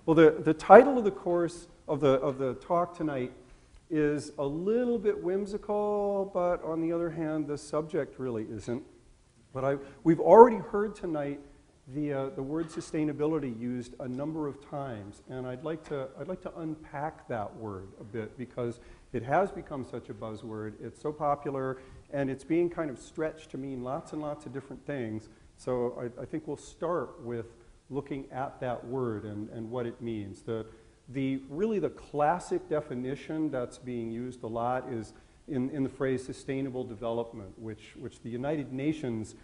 Well, the title of the course, of the talk tonight, is a little bit whimsical, but on the other hand, the subject really isn't. But we've already heard tonight the word sustainability used a number of times, and I'd like to unpack that word a bit because it has become such a buzzword. It's so popular, and it's being kind of stretched to mean lots and lots of different things. So I think we'll start with looking at that word and what it means. Really the classic definition that's being used a lot is in the phrase sustainable development, which the United Nations,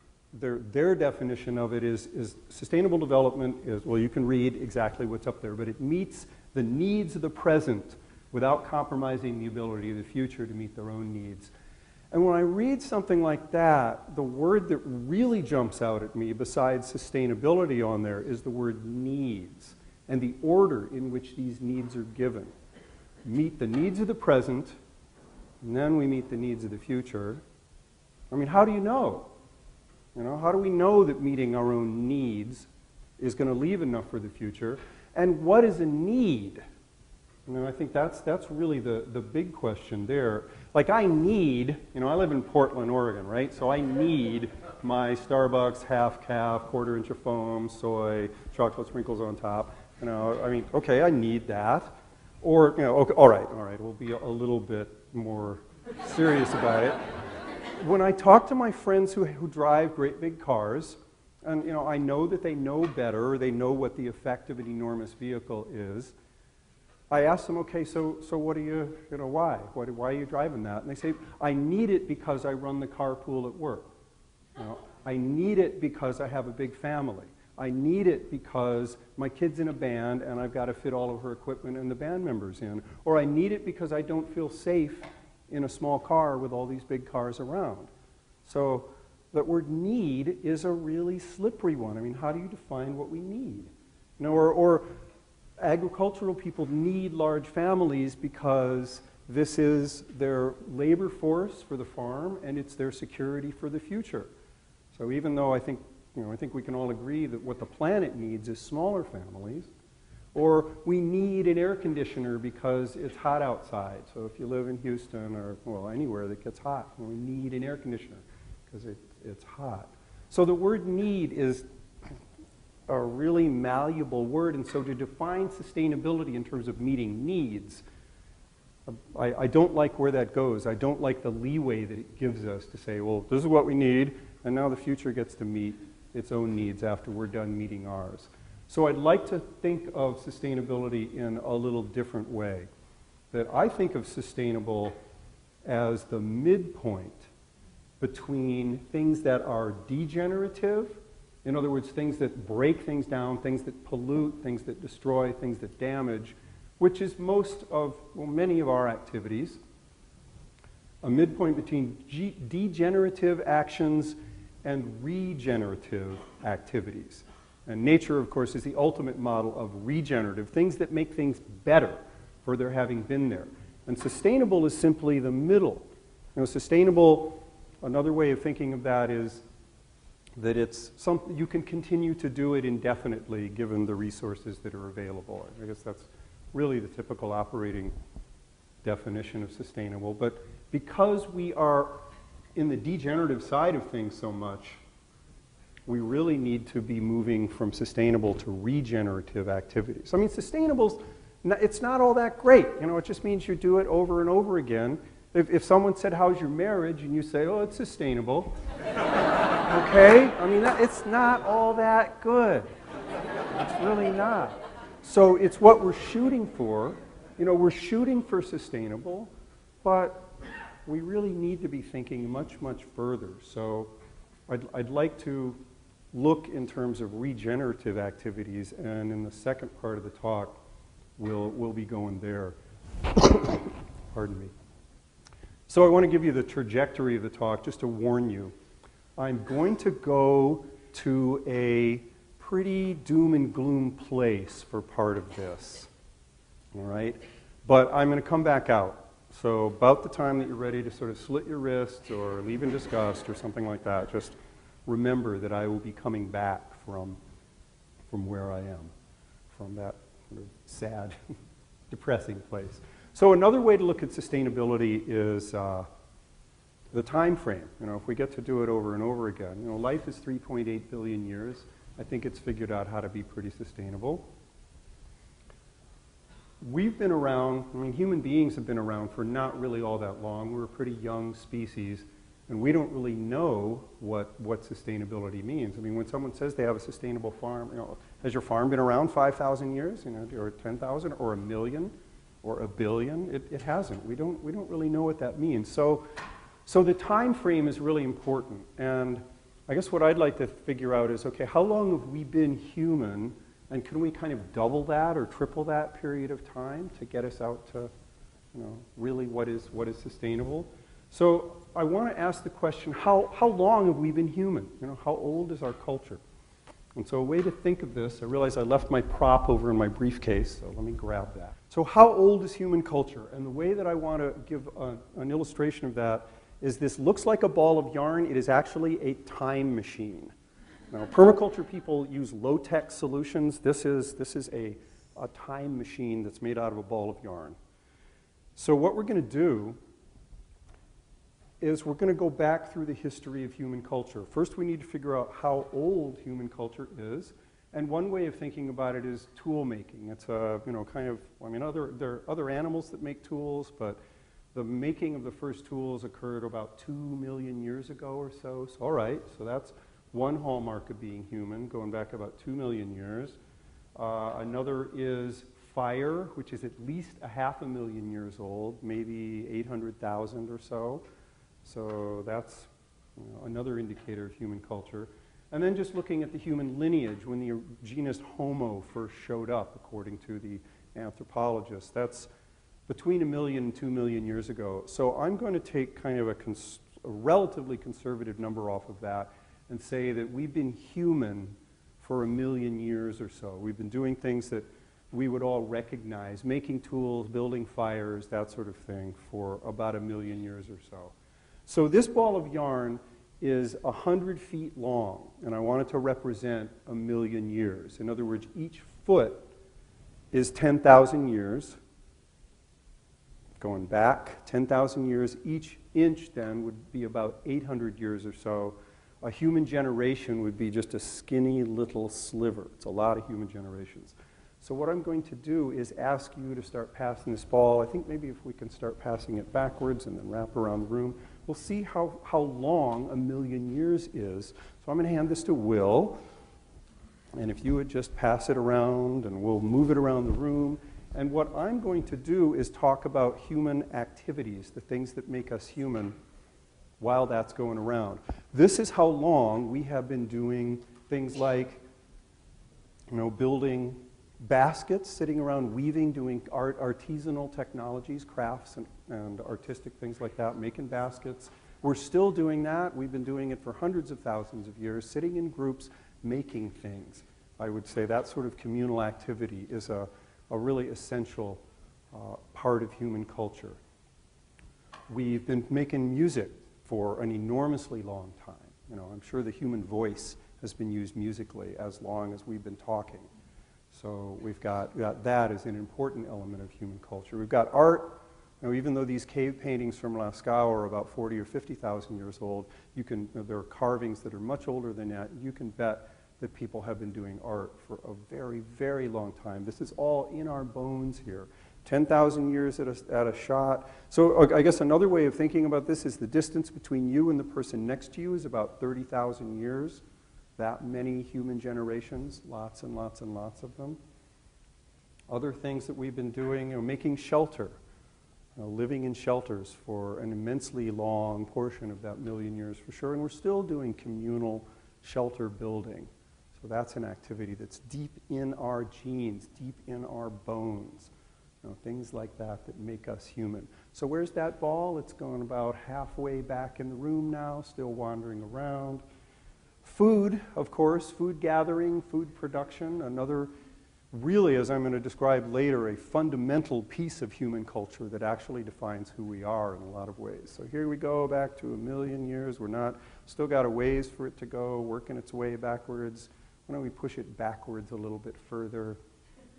their definition of it is sustainable development is, well, you can read exactly what's up there, but it meets the needs of the present without compromising the ability of the future to meet their own needs. And when I read something like that, the word that really jumps out at me besides sustainability on there is the word needs and the order in which these needs are given. Meet the needs of the present, and then we meet the needs of the future. I mean, how do you know? How do we know that meeting our own needs is going to leave enough for the future? And what is a need? I think that's really the big question there. Like I need, I live in Portland, Oregon, right? So I need my Starbucks half-calf, quarter-inch of foam, soy, chocolate sprinkles on top. Okay, I need that. Or, okay, all right, we'll be a little bit more serious about it. When I talk to my friends who drive great big cars, and I know that they know better, they know what the effect of an enormous vehicle is, I ask them, okay, so what do you, why? Why are you driving that? And they say, I need it because I run the carpool at work. I need it because I have a big family. I need it because my kid's in a band and I've got to fit all of her equipment and the band members in. Or I need it because I don't feel safe in a small car with all these big cars around. So that word need is a really slippery one. I mean, how do you define what we need? Or agricultural people need large families because this is their labor force for the farm and it's their security for the future. So even though I think we can all agree that what the planet needs is smaller families, or we need an air conditioner because it's hot outside. So if you live in Houston or, well, anywhere that gets hot, we need an air conditioner because it's hot. So the word need is a really malleable word, and so to define sustainability in terms of meeting needs, I don't like where that goes. I don't like the leeway that it gives us to say, well, this is what we need, and now the future gets to meet its own needs after we're done meeting ours. So I'd like to think of sustainability in a little different way. That I think of sustainable as the midpoint between things that are degenerative, in other words, things that break things down, things that pollute, things that destroy, things that damage, which is many of our activities. A midpoint between degenerative actions and regenerative activities. And nature, of course, is the ultimate model of regenerative, things that make things better for their having been there. And sustainable is simply the middle. Sustainable, another way of thinking of that is that it's something you can continue to do it indefinitely given the resources that are available. I guess that's really the typical operating definition of sustainable. But because we are in the degenerative side of things so much, we really need to be moving from sustainable to regenerative activities. I mean, sustainable, it's not all that great. It just means you do it over and over again. If someone said, how's your marriage? And you say, oh, it's sustainable. Okay? I mean, it's not all that good. It's really not. So it's what we're shooting for. We're shooting for sustainable, but we really need to be thinking much, much further. So I'd like to look in terms of regenerative activities, and in the second part of the talk, we'll be going there. Pardon me. So I want to give you the trajectory of the talk, just to warn you. I'm going to go to a pretty doom and gloom place for part of this, all right? But I'm going to come back out. So about the time that you're ready to sort of slit your wrists or leave in disgust or something like that, just remember that I will be coming back from where I am, from that sort of sad, depressing place. So another way to look at sustainability is the time frame. You know, if we get to do it over and over again, you know, life is 3.8 billion years. I think it's figured out how to be pretty sustainable. We've been around, I mean, human beings have been around for not really all that long. We're a pretty young species, and we don't really know what sustainability means. I mean, when someone says they have a sustainable farm, you know, has your farm been around 5,000 years, you know, or 10,000, or 1 million, or 1 billion? It hasn't. We don't really know what that means. So the time frame is really important. And I guess what I'd like to figure out is, okay, how long have we been human? And can we kind of double that or triple that period of time to get us out to, you know, really what is sustainable? So I want to ask the question, how long have we been human? You know, how old is our culture? And so a way to think of this, I realize I left my prop over in my briefcase, so let me grab that. So how old is human culture? And the way that I want to give an illustration of that is this looks like a ball of yarn. It is actually a time machine. Now, permaculture people use low-tech solutions. This is a time machine that's made out of a ball of yarn. So what we're going to do is we're going to go back through the history of human culture. First, we need to figure out how old human culture is. And one way of thinking about it is tool making. It's a, you know, kind of, I mean, there are other animals that make tools, but the making of the first tools occurred about 2 million years ago or so. So all right, so that's one hallmark of being human, going back about 2 million years. Another is fire, which is at least 500,000 years old, maybe 800,000 or so. So that's, you know, another indicator of human culture. And then just looking at the human lineage, when the genus Homo first showed up, according to the anthropologists, that's between 1 million and 2 million years ago. So I'm going to take kind of a relatively conservative number off of that and say that we've been human for 1 million years or so. We've been doing things that we would all recognize, making tools, building fires, that sort of thing, for about 1 million years or so. So this ball of yarn is 100 feet long, and I want it to represent 1 million years. In other words, each foot is 10,000 years. Going back 10,000 years, each inch then would be about 800 years or so. A human generation would be just a skinny little sliver. It's a lot of human generations. So what I'm going to do is ask you to start passing this ball. I think maybe if we can start passing it backwards and then wrap around the room, we'll see how long 1 million years is. So I'm going to hand this to Will. And if you would just pass it around, and we'll move it around the room. And what I'm going to do is talk about human activities, the things that make us human, while that's going around. This is how long we have been doing things like, you know, building baskets, sitting around weaving, doing artisanal technologies, crafts and artistic things like that, making baskets. We're still doing that. We've been doing it for hundreds of thousands of years, sitting in groups, making things. I would say that sort of communal activity is a really essential part of human culture. We've been making music for an enormously long time. You know, I'm sure the human voice has been used musically as long as we've been talking. So we've got that as an important element of human culture. We've got art. You know, even though these cave paintings from Lascaux are about 40 or 50,000 years old, there are carvings that are much older than that. You can bet that people have been doing art for a very, very long time. This is all in our bones here. 10,000 years at a shot. So I guess another way of thinking about this is the distance between you and the person next to you is about 30,000 years. That many human generations, lots and lots and lots of them. Other things that we've been doing, you know, making shelter, living in shelters for an immensely long portion of that 1 million years for sure. And we're still doing communal shelter building. So that's an activity that's deep in our genes, deep in our bones. You know, things like that make us human. So where's that ball? It's going about halfway back in the room now, still wandering around. Food, of course, food gathering, food production, another really, as I'm going to describe later, a fundamental piece of human culture that actually defines who we are in a lot of ways. So here we go back to 1 million years. Still got a ways for it to go, working its way backwards. Why don't we push it backwards a little bit further?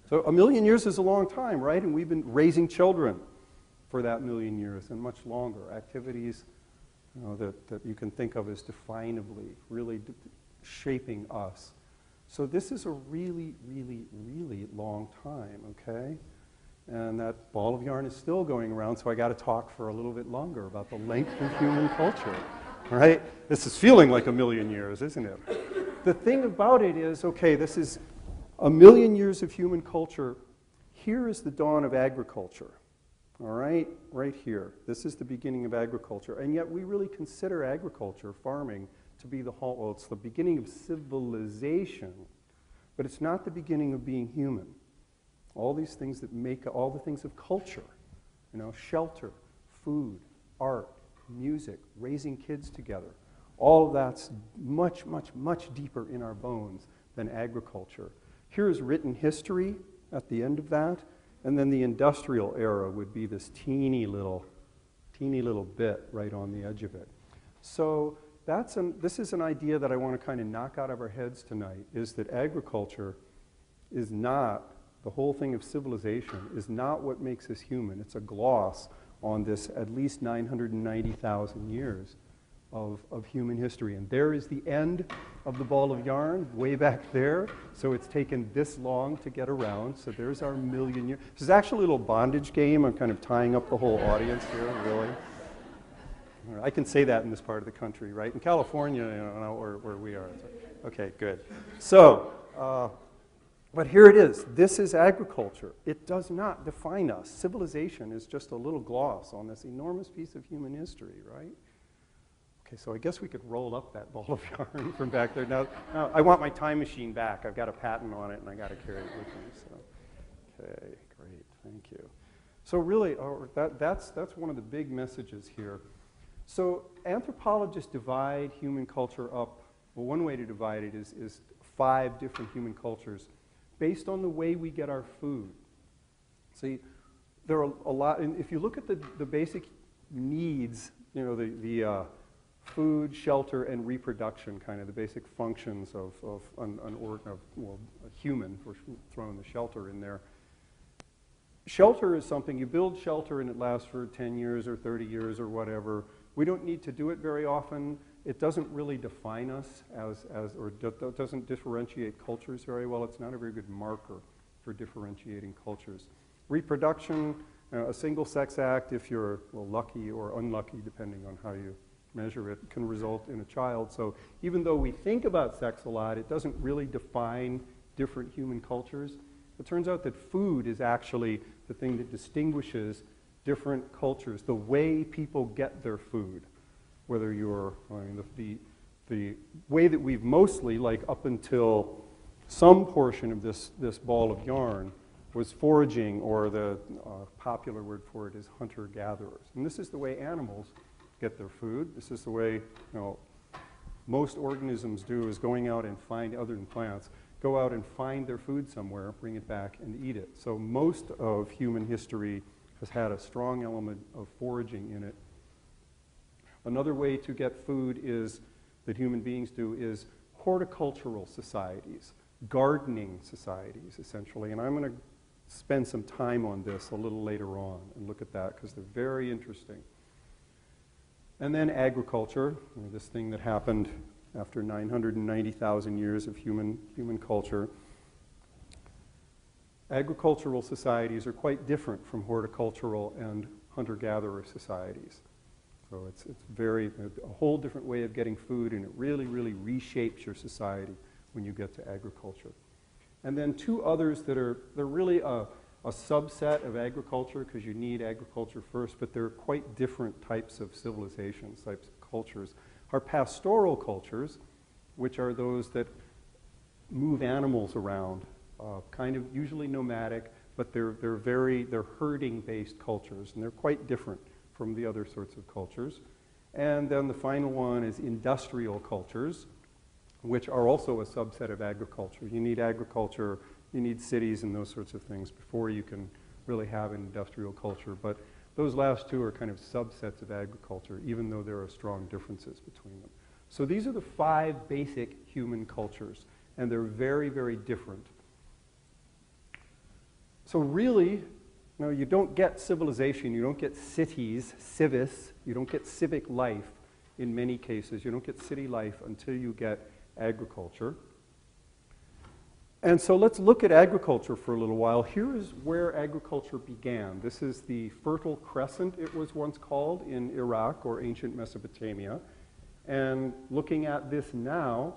So 1,000,000 years is a long time, right? And we've been raising children for that 1,000,000 years and much longer. Activities that you can think of as definably, really shaping us. So this is a really, really, really long time, okay? And that ball of yarn is still going around, so I got to talk for a little bit longer about the length of human culture, right? This is feeling like 1,000,000 years, isn't it? The thing about it is, okay, this is 1,000,000 years of human culture. Here is the dawn of agriculture, all right here. This is the beginning of agriculture, and yet we really consider agriculture, farming, to be well, it's the beginning of civilization, but it's not the beginning of being human. All these things that make all the things of culture, shelter, food, art, music, raising kids together, all of that's much, much, much deeper in our bones than agriculture. Here is written history at the end of that, and then the industrial era would be this teeny little bit right on the edge of it. So this is an idea that I want to kind of knock out of our heads tonight, is that agriculture is not, the whole thing of civilization is not what makes us human. It's a gloss on this at least 990,000 years of human history. And there is the end of the ball of yarn, way back there. So it's taken this long to get around. So there's our 1,000,000 years. This is actually a little bondage game. I'm kind of tying up the whole audience here, really. I can say that in this part of the country, right? In California, where we are. Okay, good. So, but here it is. This is agriculture. It does not define us. Civilization is just a little gloss on this enormous piece of human history, right? Okay, so I guess we could roll up that ball of yarn from back there. Now I want my time machine back. I've got a patent on it, and I got to carry it with me. So, okay, great, thank you. So really, that's one of the big messages here. So anthropologists divide human culture up. Well, one way to divide it is 5 different human cultures based on the way we get our food. See, there are a lot, and if you look at the basic needs, the food, shelter, and reproduction, kind of the basic functions of a human, we're throwing the shelter in there. Shelter is something, you build shelter and it lasts for 10 years or 30 years or whatever. We don't need to do it very often. It doesn't really define us or doesn't differentiate cultures very well. It's not a very good marker for differentiating cultures. Reproduction, a single-sex act, if you're lucky or unlucky, depending on how you measure it, can result in a child. So even though we think about sex a lot, it doesn't really define different human cultures. It turns out that food is actually the thing that distinguishes different cultures, the way people get their food. Whether you're, the way that we've mostly, like up until some portion of this ball of yarn, was foraging, or the popular word for it is hunter-gatherers. And this is the way animals get their food. This is the way most organisms do, is going out and find, other than plants, go out and find their food somewhere, bring it back, and eat it. So most of human history has had a strong element of foraging in it. Another way to get food that human beings do is horticultural societies, gardening societies, essentially. And I'm going to spend some time on this a little later on and look at that because they're very interesting. And then agriculture, this thing that happened after 990,000 years of human culture. Agricultural societies are quite different from horticultural and hunter-gatherer societies. So it's a whole different way of getting food, and it really, really reshapes your society when you get to agriculture. And then 2 others they're really a subset of agriculture, because you need agriculture first, but they're quite different types of civilizations, types of cultures, are pastoral cultures, which are those that move animals around, kind of usually nomadic, but they're herding-based cultures, and they're quite different from the other sorts of cultures. And then the final one is industrial cultures, which are also a subset of agriculture. You need agriculture, you need cities and those sorts of things before you can really have an industrial culture. But those last 2 are kind of subsets of agriculture, even though there are strong differences between them. So these are the 5 basic human cultures, and they're very, very different. So really, you don't get civilization, you don't get cities, civis, you don't get civic life in many cases. You don't get city life until you get agriculture. And so let's look at agriculture for a little while. Here is where agriculture began. This is the Fertile Crescent, it was once called, in Iraq or ancient Mesopotamia. And looking at this now,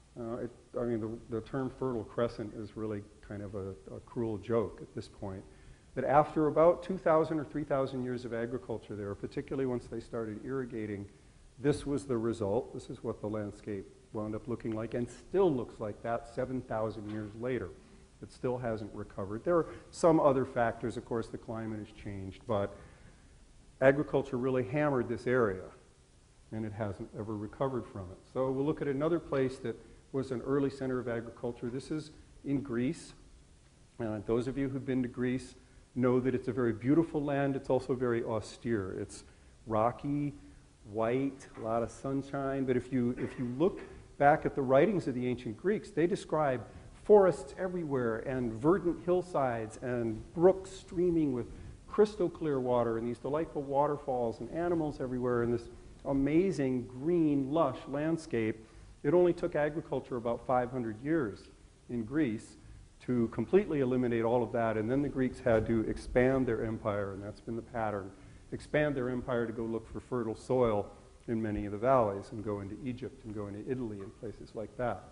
the term Fertile Crescent is really kind of a cruel joke at this point. That after about 2,000 or 3,000 years of agriculture there, particularly once they started irrigating, this was the result. This is what the landscape wound up looking like, and still looks like that 7,000 years later. It still hasn't recovered. There are some other factors, of course, the climate has changed, but agriculture really hammered this area, and it hasn't ever recovered from it. So we'll look at another place that was an early center of agriculture. This is in Greece. Those of you who've been to Greece know that it's a very beautiful land. It's also very austere. It's rocky, white, a lot of sunshine. But if you look back at the writings of the ancient Greeks, they describe forests everywhere and verdant hillsides and brooks streaming with crystal clear water and these delightful waterfalls and animals everywhere and this amazing green, lush landscape. It only took agriculture about 500 years in Greece to completely eliminate all of that, and then the Greeks had to expand their empire, and that's been the pattern. Expand their empire to go look for fertile soil in many of the valleys and go into Egypt and go into Italy and places like that.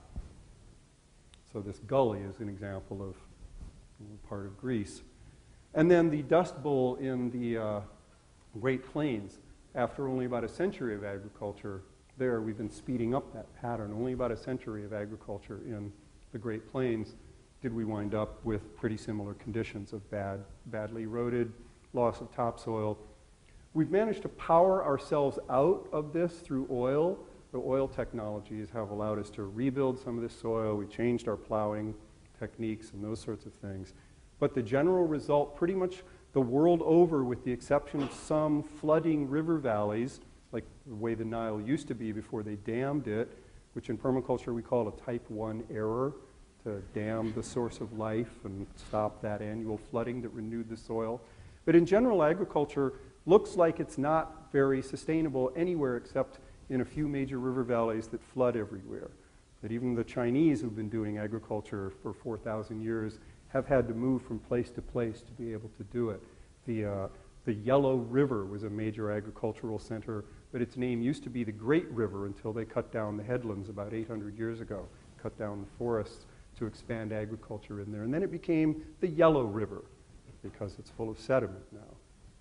So this gully is an example of part of Greece. And then the Dust Bowl in the Great Plains, after only about a century of agriculture, there we've been speeding up that pattern. Only about a century of agriculture in the Great Plains did we wind up with pretty similar conditions of badly eroded, loss of topsoil. We've managed to power ourselves out of this through oil. The oil technologies have allowed us to rebuild some of this soil. We changed our plowing techniques and those sorts of things. But the general result, pretty much the world over, with the exception of some flooding river valleys, like the way the Nile used to be before they dammed it, which in permaculture we call a type 1 error, to dam the source of life and stop that annual flooding that renewed the soil. But in general, agriculture looks like it's not very sustainable anywhere except in a few major river valleys that flood everywhere. That even the Chinese who've been doing agriculture for 4,000 years have had to move from place to place to be able to do it. The Yellow River was a major agricultural center, but its name used to be the Great River until they cut down the headlands about 800 years ago, cut down the forests to expand agriculture in there. And then it became the Yellow River because it's full of sediment now.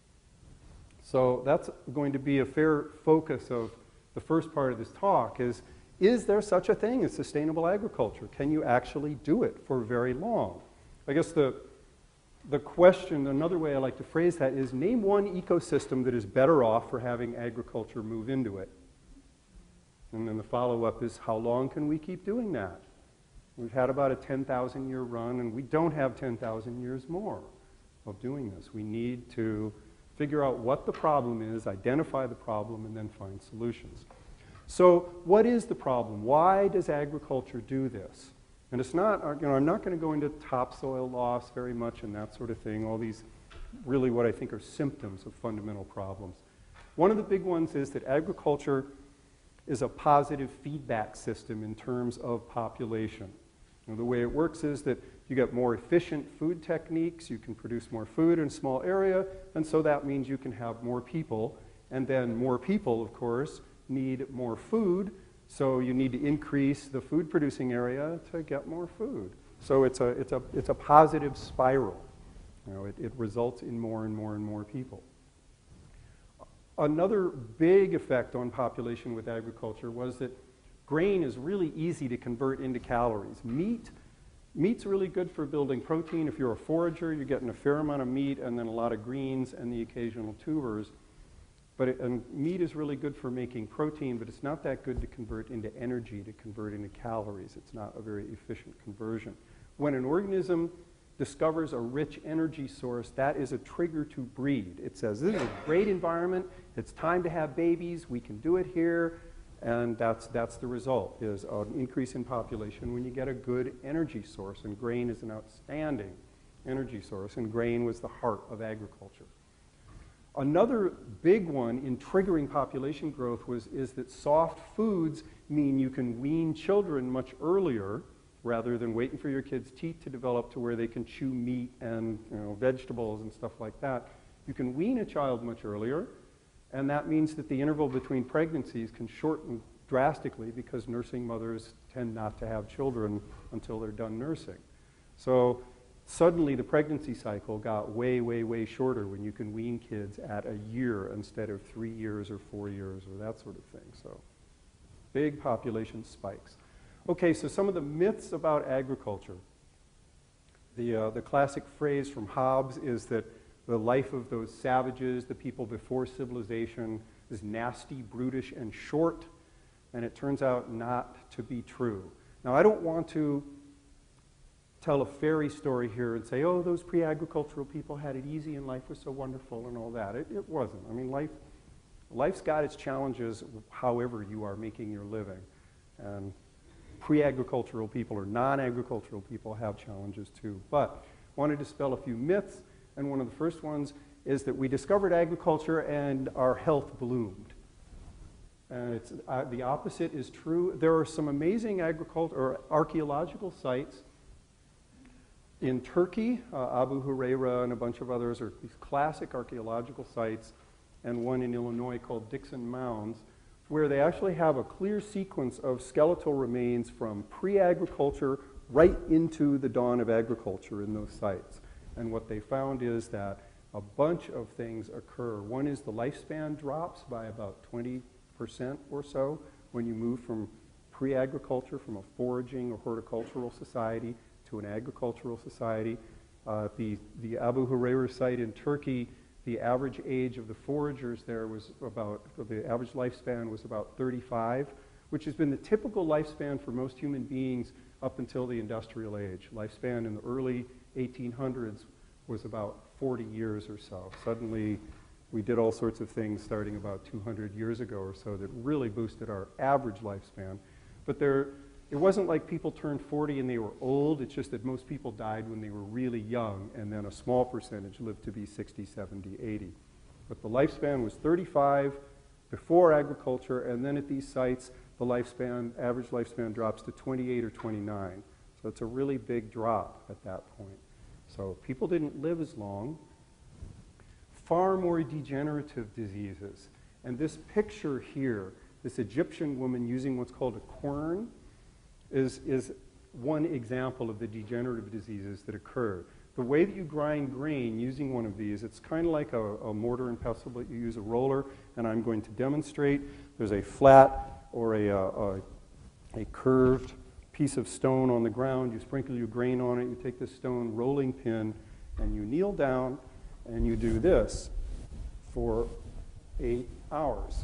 So that's going to be a fair focus of the first part of this talk is there such a thing as sustainable agriculture? Can you actually do it for very long? I guess the question, another way I like to phrase that is, name one ecosystem that is better off for having agriculture move into it. And then the follow-up is, how long can we keep doing that? We've had about a 10,000 year run, and we don't have 10,000 years more of doing this. We need to figure out what the problem is, identify the problem, and then find solutions. So what is the problem? Why does agriculture do this? And it's not, I'm not going to go into topsoil loss very much and that sort of thing, all these really what I think are symptoms of fundamental problems. One of the big ones is that agriculture is a positive feedback system in terms of population. The way it works is that you get more efficient food techniques, you can produce more food in a small area, and so that means you can have more people, and then more people, of course, need more food, so you need to increase the food producing area to get more food. So it's a positive spiral. It results in more and more and more people. Another big effect on population with agriculture was that grain is really easy to convert into calories. Meat's really good for building protein. If you're a forager, you're getting a fair amount of meat and then a lot of greens and the occasional tubers. And meat is really good for making protein, but it's not that good to convert into energy, to convert into calories. It's not a very efficient conversion. When an organism discovers a rich energy source, that is a trigger to breed. It says, this is a great environment, it's time to have babies, we can do it here, and that's the result, is an increase in population when you get a good energy source, and grain is an outstanding energy source, and grain was the heart of agriculture. Another big one in triggering population growth is that soft foods mean you can wean children much earlier rather than waiting for your kids' teeth to develop to where they can chew meat and vegetables and stuff like that. You can wean a child much earlier, and that means that the interval between pregnancies can shorten drastically because nursing mothers tend not to have children until they're done nursing. So suddenly the pregnancy cycle got way, way, way shorter when you can wean kids at a year instead of 3 years or 4 years or that sort of thing. So big population spikes. Okay, so some of the myths about agriculture. The classic phrase from Hobbes is that the life of those savages, the people before civilization, is nasty, brutish, and short, and it turns out not to be true. Now, I don't want to tell a fairy story here and say, oh, those pre-agricultural people had it easy and life was so wonderful and all that. It wasn't. I mean, life's got its challenges however you are making your living. And pre-agricultural people or non-agricultural people have challenges too. But I want to dispel a few myths, and one of the first ones is that we discovered agriculture and our health bloomed. And the opposite is true. There are some amazing archaeological sites in Turkey. Abu Huraira and a bunch of others are these classic archaeological sites, and one in Illinois called Dixon Mounds, where they actually have a clear sequence of skeletal remains from pre-agriculture right into the dawn of agriculture in those sites. And what they found is that a bunch of things occur. One is the lifespan drops by about 20% or so when you move from pre-agriculture, from a foraging or horticultural society to an agricultural society. The Abu Huraira site in Turkey, the average age of the foragers there was the average lifespan was about 35, which has been the typical lifespan for most human beings up until the industrial age. Lifespan in the early 1800s was about 40 years or so. Suddenly, we did all sorts of things starting about 200 years ago or so that really boosted our average lifespan. But it wasn't like people turned 40 and they were old. It's just that most people died when they were really young, and then a small percentage lived to be 60, 70, 80. But the lifespan was 35 before agriculture, and then at these sites, the average lifespan drops to 28 or 29. So it's a really big drop at that point. So people didn't live as long. Far more degenerative diseases. And this picture here, this Egyptian woman using what's called a quern, is one example of the degenerative diseases that occur. The way that you grind grain using one of these, it's kind of like a mortar and pestle, but you use a roller, and I'm going to demonstrate. There's a flat or a curved piece of stone on the ground. You sprinkle your grain on it, you take this stone rolling pin, and you kneel down, and you do this for 8 hours.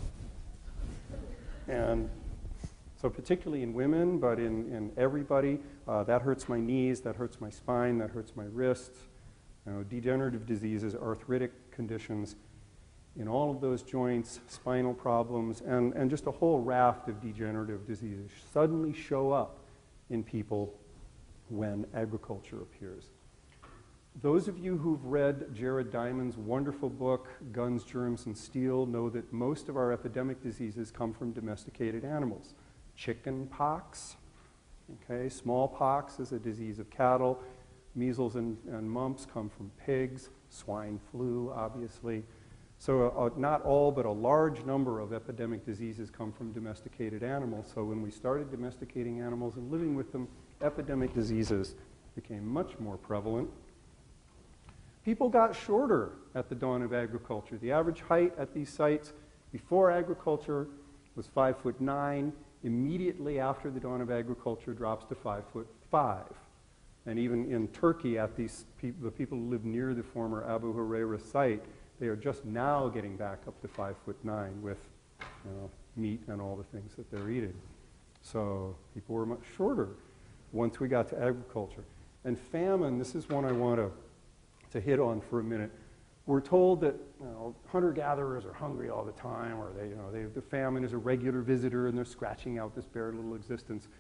And so particularly in women, but in everybody, that hurts my knees, that hurts my spine, that hurts my wrists. Degenerative diseases, arthritic conditions, in all of those joints, spinal problems, and just a whole raft of degenerative diseases suddenly show up in people when agriculture appears. Those of you who've read Jared Diamond's wonderful book, Guns, Germs, and Steel, know that most of our epidemic diseases come from domesticated animals. Chicken pox, okay, smallpox is a disease of cattle. Measles and mumps come from pigs. Swine flu, obviously. So not all, but a large number of epidemic diseases come from domesticated animals. So when we started domesticating animals and living with them, epidemic diseases became much more prevalent. People got shorter at the dawn of agriculture. The average height at these sites before agriculture was 5'9". Immediately after the dawn of agriculture drops to 5'5". And even in Turkey, at the people who live near the former Abu Huraira site, they are just now getting back up to 5'9" with meat and all the things that they're eating. So people were much shorter once we got to agriculture. And famine, this is one I want to hit on for a minute. We're told that hunter-gatherers are hungry all the time, or the famine is a regular visitor and they're scratching out this bare little existence.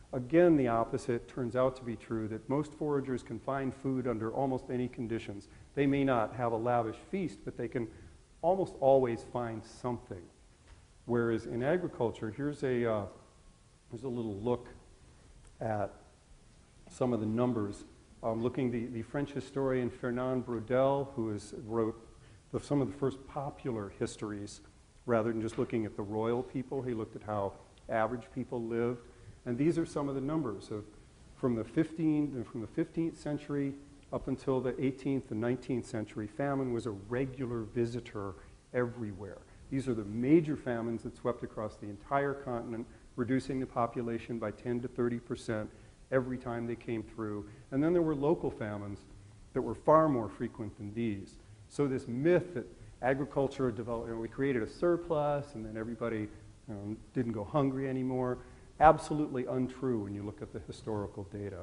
Again, the opposite turns out to be true, that most foragers can find food under almost any conditions. They may not have a lavish feast, but they can almost always find something. Whereas in agriculture, here's a little look at some of the numbers. The French historian Fernand Braudel, who wrote some of the first popular histories, rather than just looking at the royal people, he looked at how average people lived. And these are some of the numbers from the 15th century up until the 18th and 19th century. Famine was a regular visitor everywhere. These are the major famines that swept across the entire continent, reducing the population by 10 to 30% every time they came through. And then there were local famines that were far more frequent than these. So this myth that agriculture developed, we created a surplus and then everybody didn't go hungry anymore, absolutely untrue when you look at the historical data.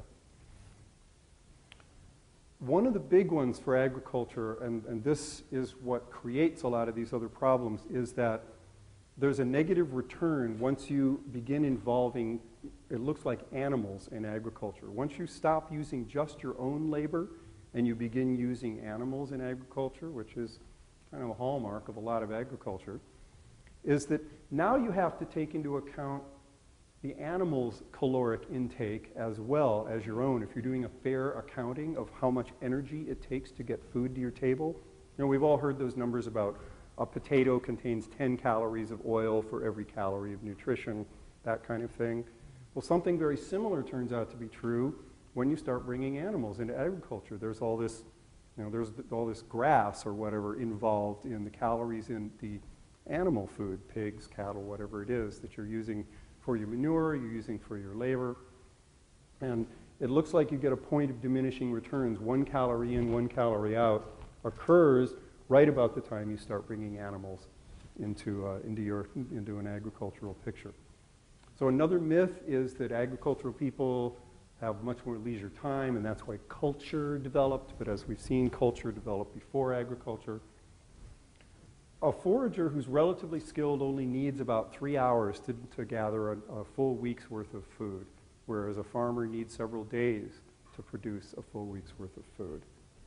One of the big ones for agriculture, and this is what creates a lot of these other problems, is that there's a negative return once you begin involving, it looks like animals in agriculture. Once you stop using just your own labor and you begin using animals in agriculture, which is kind of a hallmark of a lot of agriculture, is that now you have to take into account the animal's caloric intake as well as your own. If you're doing a fair accounting of how much energy it takes to get food to your table, we've all heard those numbers about a potato contains 10 calories of oil for every calorie of nutrition, that kind of thing. Well, something very similar turns out to be true when you start bringing animals into agriculture. There's all this, there's all this grass or whatever involved in the calories in the animal food, pigs, cattle, whatever it is that you're using for your manure, you're using for your labor. And it looks like you get a point of diminishing returns. 1 calorie in, 1 calorie out occurs right about the time you start bringing animals into an agricultural picture. So another myth is that agricultural people have much more leisure time, and that's why culture developed. But as we've seen, culture developed before agriculture. A forager who's relatively skilled only needs about 3 hours to gather a full week's worth of food, whereas a farmer needs several days to produce a full week's worth of food.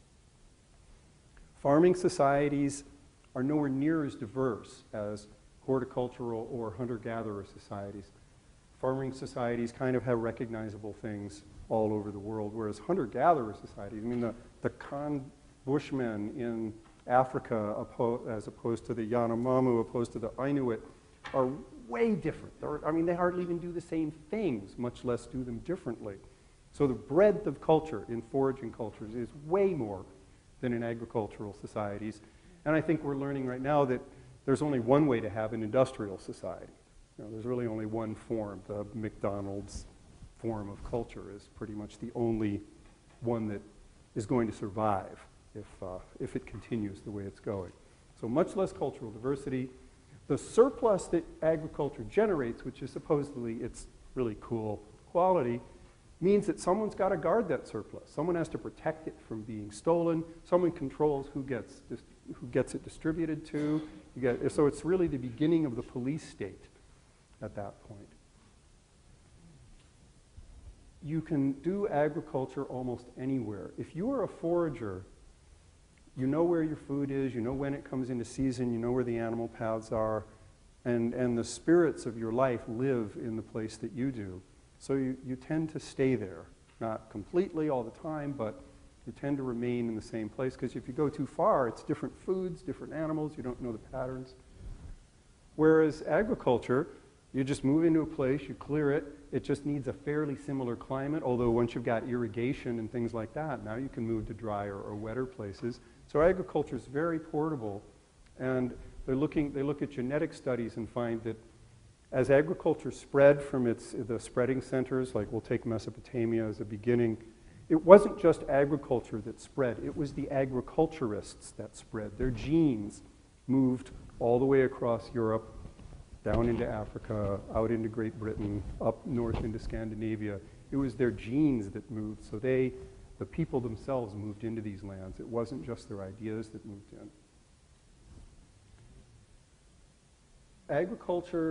Farming societies are nowhere near as diverse as horticultural or hunter-gatherer societies. Farming societies kind of have recognizable things all over the world, whereas hunter-gatherer societies, the Khan Bushmen in Africa, as opposed to the Yanomamo, opposed to the Inuit, are way different. They hardly even do the same things, much less do them differently. So the breadth of culture in foraging cultures is way more than in agricultural societies. And I think we're learning right now that there's only one way to have an industrial society. There's really only one form. The McDonald's form of culture is pretty much the only one that is going to survive if it continues the way it's going. So much less cultural diversity. The surplus that agriculture generates, which is supposedly its really cool quality, means that someone's got to guard that surplus. Someone has to protect it from being stolen. Someone controls who gets it distributed to. So it's really the beginning of the police state at that point. You can do agriculture almost anywhere. If you are a forager, you know where your food is, you know when it comes into season, you know where the animal paths are, and the spirits of your life live in the place that you do. So you tend to stay there, not completely all the time, but you tend to remain in the same place, because if you go too far, it's different foods, different animals, you don't know the patterns. Whereas agriculture, you just move into a place, you clear it, it just needs a fairly similar climate, although once you've got irrigation and things like that, now you can move to drier or wetter places. So agriculture is very portable, and they look at genetic studies and find that as agriculture spread from the spreading centers, like we'll take Mesopotamia as a beginning, it wasn't just agriculture that spread, it was the agriculturists that spread. Their genes moved all the way across Europe, down into Africa, out into Great Britain, up north into Scandinavia. It was their genes that moved, so the people themselves moved into these lands. It wasn't just their ideas that moved in. Agriculture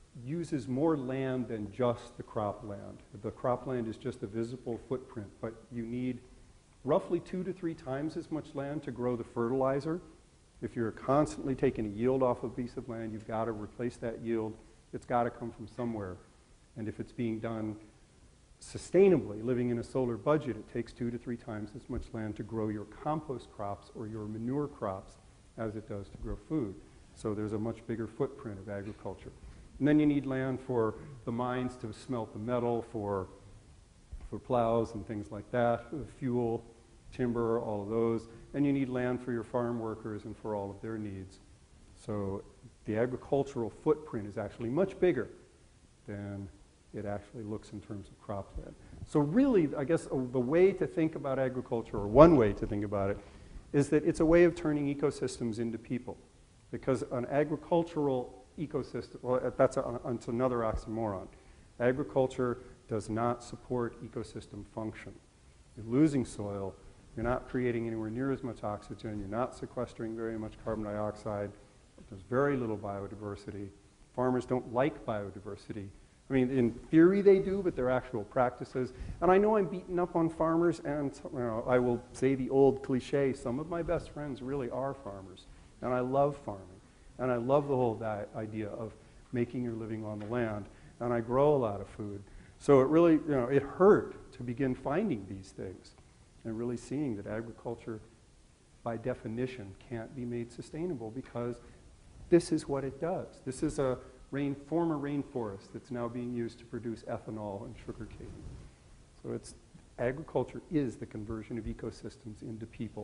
uses more land than just the cropland. The cropland is just a visible footprint, but you need roughly 2 to 3 times as much land to grow the fertilizer. If you're constantly taking a yield off a piece of land, you've got to replace that yield. It's got to come from somewhere. And if it's being done sustainably, living in a solar budget, it takes 2 to 3 times as much land to grow your compost crops or your manure crops as it does to grow food. So there's a much bigger footprint of agriculture. And then you need land for the mines to smelt the metal, for plows and things like that, fuel, timber, all of those. And you need land for your farm workers and for all of their needs. So the agricultural footprint is actually much bigger than it actually looks in terms of cropland. So really, I guess the way to think about agriculture, or one way to think about it, is that it's a way of turning ecosystems into people. Because an agricultural ecosystem, well, that's another oxymoron. Agriculture does not support ecosystem function. You're losing soil, you're not creating anywhere near as much oxygen, you're not sequestering very much carbon dioxide, there's very little biodiversity. Farmers don't like biodiversity. I mean, in theory they do, but their actual practices. And I know I'm beating up on farmers, and I will say the old cliche, some of my best friends really are farmers. And I love farming. And I love the whole idea of making your living on the land. And I grow a lot of food. So it really, it hurt to begin finding these things and really seeing that agriculture, by definition, can't be made sustainable because this is what it does. This is a former rainforest that's now being used to produce ethanol and sugarcane. So agriculture is the conversion of ecosystems into people.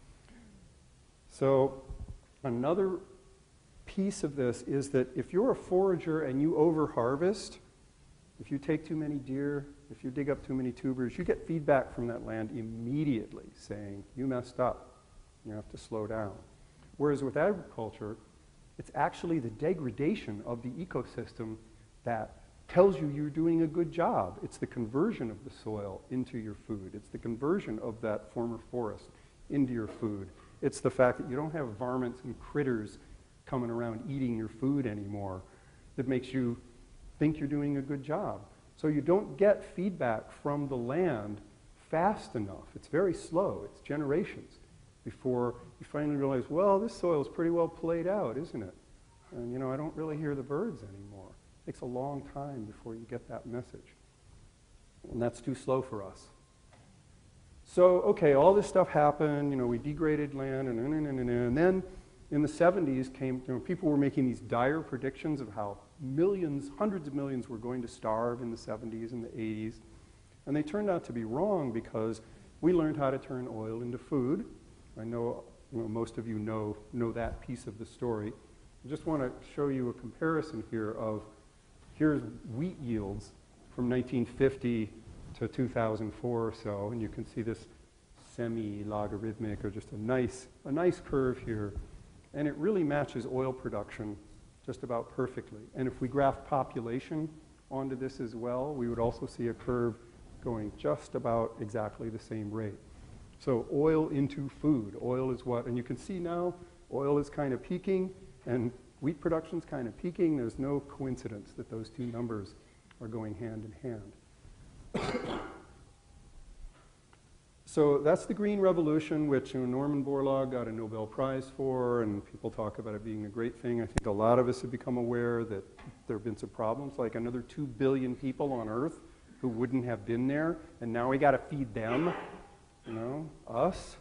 So another piece of this is that if you're a forager and you over-harvest, if you take too many deer, if you dig up too many tubers, you get feedback from that land immediately saying, you messed up, you have to slow down. Whereas with agriculture, it's actually the degradation of the ecosystem that tells you you're doing a good job. It's the conversion of the soil into your food. It's the conversion of that former forest into your food. It's the fact that you don't have varmints and critters coming around eating your food anymore that makes you think you're doing a good job. So you don't get feedback from the land fast enough. It's very slow. It's generations before you finally realize, well, this soil is pretty well played out, isn't it? And, I don't really hear the birds anymore. It takes a long time before you get that message. And that's too slow for us. So, okay, all this stuff happened. We degraded land, and then in the 70s came, people were making these dire predictions of how millions, hundreds of millions were going to starve in the 70s and the 80s. And they turned out to be wrong because we learned how to turn oil into food. I know, most of you know that piece of the story. I just want to show you a comparison here of, here's wheat yields from 1950 to 2004 or so, and you can see this semi-logarithmic, or just a nice curve here. And it really matches oil production just about perfectly. And if we graph population onto this as well, we would also see a curve going just about exactly the same rate. So oil into food. Oil is what, and you can see now, oil is kind of peaking, and wheat production is kind of peaking. There's no coincidence that those two numbers are going hand in hand. So that's the Green Revolution, which Norman Borlaug got a Nobel Prize for, and people talk about it being a great thing. I think a lot of us have become aware that there have been some problems, like another 2 billion people on Earth who wouldn't have been there, and now we got to feed them, us.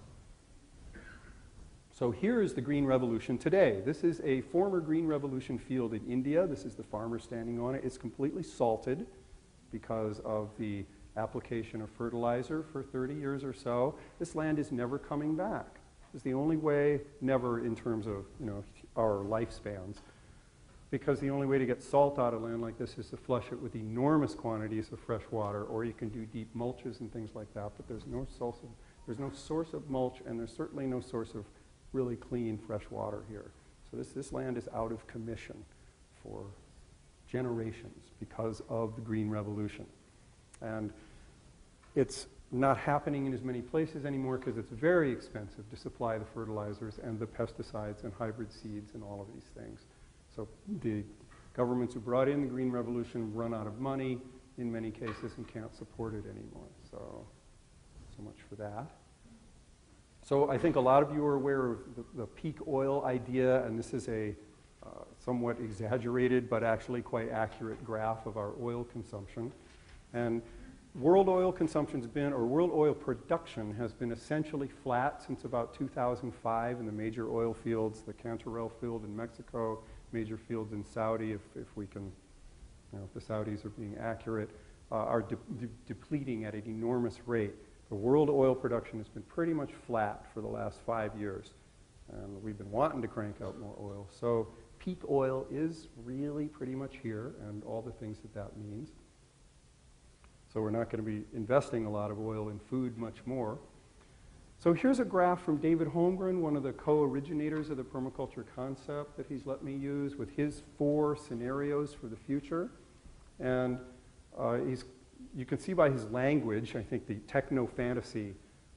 So here is the Green Revolution today. This is a former Green Revolution field in India. This is the farmer standing on it. It's completely salted because of the application of fertilizer for 30 years or so. This land is never coming back. It's the only way, never in terms of our lifespans, because the only way to get salt out of land like this is to flush it with enormous quantities of fresh water, or you can do deep mulches and things like that, but there's no source of mulch, and there's certainly no source of really clean fresh water here. So this land is out of commission for generations because of the Green Revolution. And it's not happening in as many places anymore because it's very expensive to supply the fertilizers and the pesticides and hybrid seeds and all of these things. So the Governments who brought in the Green Revolution run out of money in many cases and can't support it anymore. So much for that. So I think a lot of you are aware of the peak oil idea, and this is a somewhat exaggerated but actually quite accurate graph of our oil consumption. And world oil consumption's been, or world oil production has been essentially flat since about 2005 in the major oil fields, the Cantarell field in Mexico, major fields in Saudi, if we can, if the Saudis are being accurate, are depleting at an enormous rate. The world oil production has been pretty much flat for the last 5 years. And we've been wanting to crank out more oil. So peak oil is really pretty much here, and all the things that means. So we're not going to be investing a lot of oil in food much more. So here's a graph from David Holmgren, one of the co-originators of the permaculture concept that he's let me use with his 4 scenarios for the future. And you can see by his language, I think the techno-fantasy,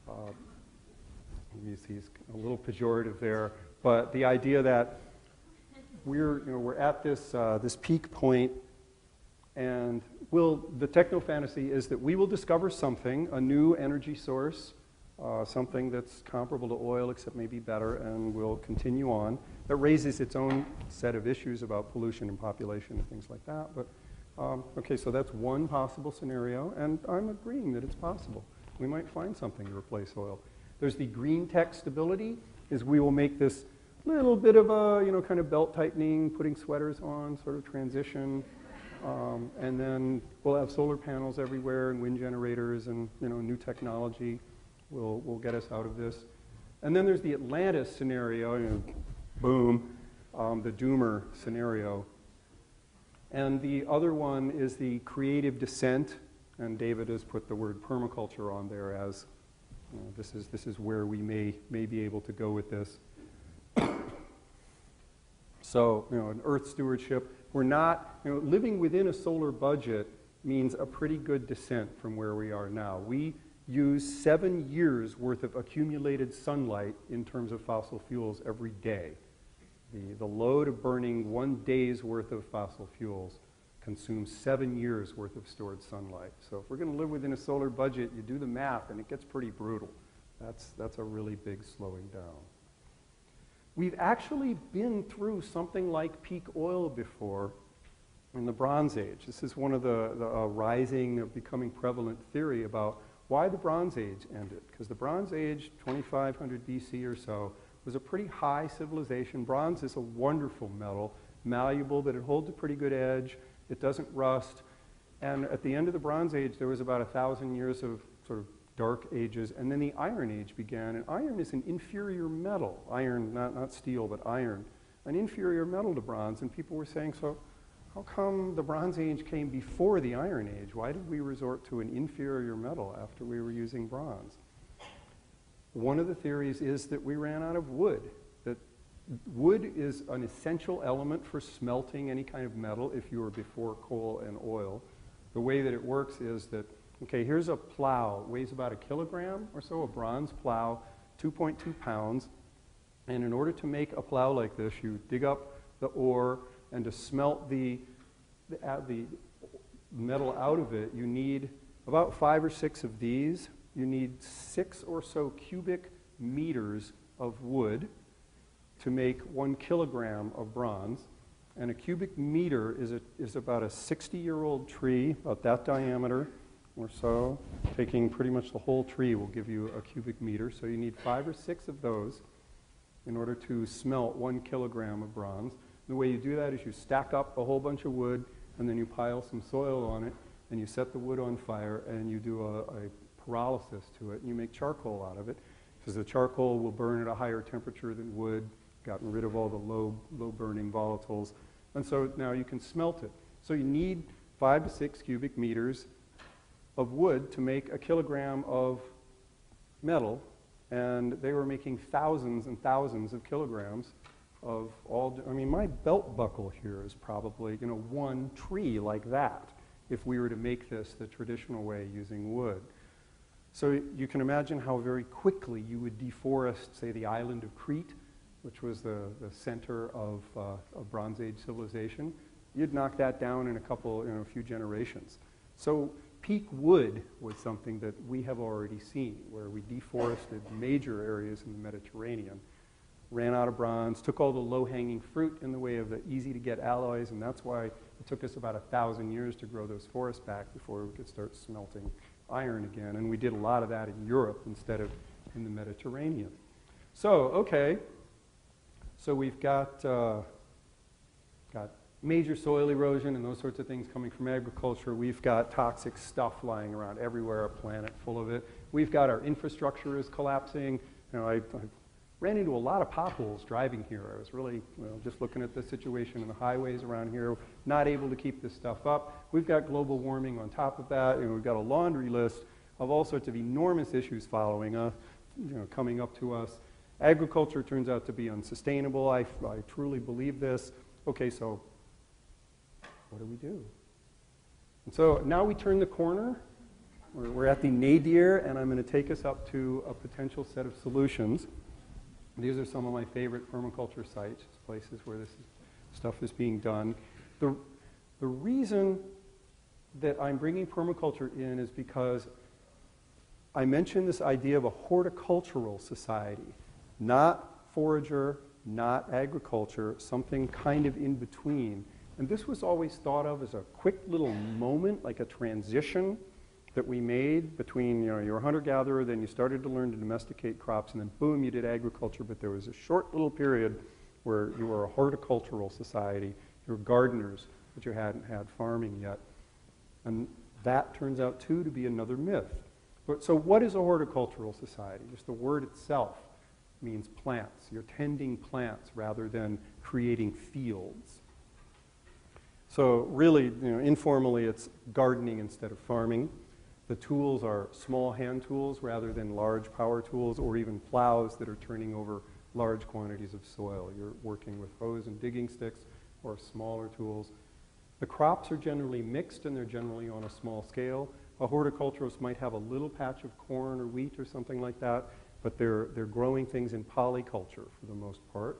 he's a little pejorative there, but the idea that we're at this peak point, and the techno-fantasy is that we will discover something, a new energy source, something that's comparable to oil except maybe better, and we'll continue on. That raises its own set of issues about pollution and population and things like that. But okay, so that's one possible scenario, and I'm agreeing that it's possible. We might find something to replace oil. There's the green tech stability, is we will make this little bit of a, kind of belt tightening, putting sweaters on, sort of transition. And then we'll have solar panels everywhere and wind generators and, new technology will get us out of this. And then there's the Atlantis scenario, boom, the doomer scenario. And the other one is the creative descent, and David has put the word permaculture on there as this is where we may be able to go with this. So, an earth stewardship. We're not, living within a solar budget means a pretty good descent from where we are now. We use 7 years worth of accumulated sunlight in terms of fossil fuels every day. The load of burning 1 day's worth of fossil fuels consumes 7 years worth of stored sunlight. So if we're going to live within a solar budget, you do the math and it gets pretty brutal. That's a really big slowing down. We've actually been through something like peak oil before in the Bronze Age. This is one of the rising, becoming prevalent theory about why the Bronze Age ended. Because the Bronze Age, 2500 BC or so, was a pretty high civilization. Bronze is a wonderful metal, malleable, but it holds a pretty good edge. It doesn't rust. And at the end of the Bronze Age, there was about 1,000 years of sort of dark ages, and then the Iron Age began. And iron is an inferior metal. Iron, not steel, but iron. An inferior metal to bronze. And people were saying, so how come the Bronze Age came before the Iron Age? Why did we resort to an inferior metal after we were using bronze? One of the theories is that we ran out of wood. That wood is an essential element for smelting any kind of metal if you were before coal and oil. The way that it works is that, okay, here's a plow, weighs about 1 kilogram or so, a bronze plow, 2.2 pounds. And in order to make a plow like this, you dig up the ore, and to smelt the metal out of it, you need about 5 or 6 of these. You need 6 or so cubic meters of wood to make 1 kilogram of bronze. And a cubic meter is about a 60-year-old tree, about that diameter or so. Taking pretty much the whole tree will give you a cubic meter. So you need 5 or 6 of those in order to smelt 1 kilogram of bronze. The way you do that is you stack up a whole bunch of wood, and then you pile some soil on it, and you set the wood on fire, and you do a pyrolysis to it, and you make charcoal out of it, because the charcoal will burn at a higher temperature than wood, gotten rid of all the low burning volatiles, and so now you can smelt it. So you need 5 to 6 cubic meters of wood to make 1 kilogram of metal, and they were making thousands and thousands of kilograms of all. I mean, my belt buckle here is probably, 1 tree like that if we were to make this the traditional way using wood. So you can imagine how very quickly you would deforest, say, the island of Crete, which was the center of Bronze Age civilization. You'd knock that down in a few generations. So peak wood was something that we have already seen, where we deforested major areas in the Mediterranean, ran out of bronze, took all the low-hanging fruit in the way of the easy-to-get alloys, and that's why it took us about 1,000 years to grow those forests back before we could start smelting iron again. And we did a lot of that in Europe instead of in the Mediterranean. So, okay, so we've got major soil erosion and those sorts of things coming from agriculture. We've got toxic stuff lying around everywhere, a planet full of it. We've got our infrastructure is collapsing. I ran into a lot of potholes driving here. I was really just looking at the situation in the highways around here, not able to keep this stuff up. We've got global warming on top of that, and we've got a laundry list of all sorts of enormous issues following us, coming up to us. Agriculture turns out to be unsustainable. I truly believe this. Okay, so what do we do? And so now we turn the corner. We're at the nadir, and I'm going to take us up to a potential set of solutions. These are some of my favorite permaculture sites, places where this stuff is being done. The reason that I'm bringing permaculture in is because I mentioned this idea of a horticultural society, not forager, not agriculture, something kind of in between. And this was always thought of as a quick little moment, like a transition that we made between, you're a hunter-gatherer, then you started to learn to domesticate crops, and then boom, you did agriculture. But there was a short little period where you were a horticultural society. You were gardeners, but you hadn't had farming yet. And that turns out, too, to be another myth. So what is a horticultural society? Just the word itself means plants. You're tending plants rather than creating fields. So really, informally, it's gardening instead of farming. The tools are small hand tools rather than large power tools or even plows that are turning over large quantities of soil. You're working with hoes and digging sticks or smaller tools. The crops are generally mixed and they're generally on a small scale. A horticulturist might have a little patch of corn or wheat or something like that, but they're growing things in polyculture for the most part.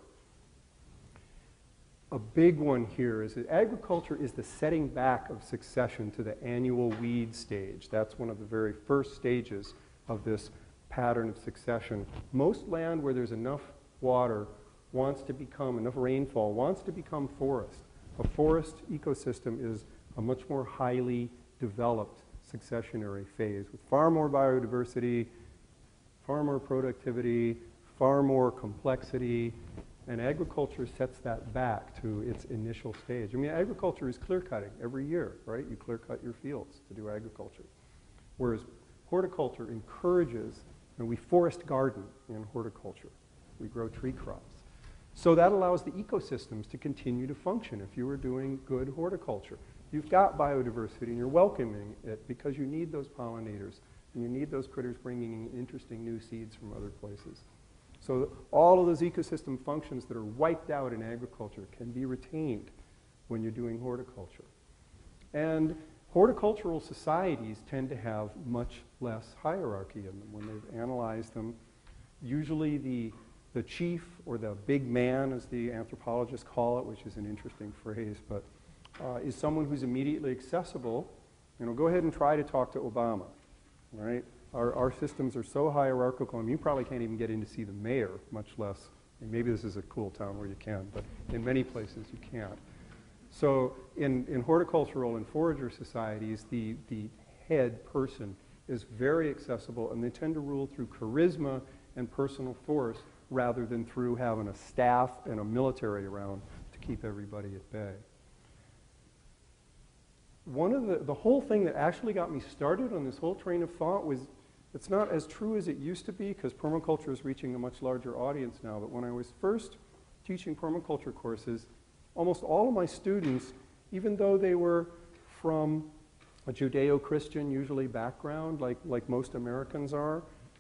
A big one here is that agriculture is the setting back of succession to the annual weed stage. That's one of the very first stages of this pattern of succession. Most land where there's enough water wants to become, enough rainfall, wants to become forest. A forest ecosystem is a much more highly developed successionary phase with far more biodiversity, far more productivity, far more complexity, and agriculture sets that back to its initial stage. I mean, agriculture is clear-cutting every year, right? You clear-cut your fields to do agriculture. Whereas horticulture encourages, and we forest garden in horticulture. We grow tree crops. So that allows the ecosystems to continue to function if you were doing good horticulture. You've got biodiversity and you're welcoming it because you need those pollinators and you need those critters bringing in interesting new seeds from other places. So all of those ecosystem functions that are wiped out in agriculture can be retained when you're doing horticulture. And horticultural societies tend to have much less hierarchy in them. When they've analyzed them, usually the chief or the big man, as the anthropologists call it, which is an interesting phrase, but is someone who's immediately accessible. Go ahead and try to talk to Obama, right? Our systems are so hierarchical, and you probably can't even get in to see the mayor, much less, and maybe this is a cool town where you can, but in many places you can't. So in horticultural and forager societies, the head person is very accessible, and they tend to rule through charisma and personal force rather than through having a staff and a military around to keep everybody at bay. One of the whole thing that actually got me started on this whole train of thought was, it's not as true as it used to be because permaculture is reaching a much larger audience now, but when I was first teaching permaculture courses, almost all of my students, even though they were from a Judeo-Christian, usually background, like most Americans are,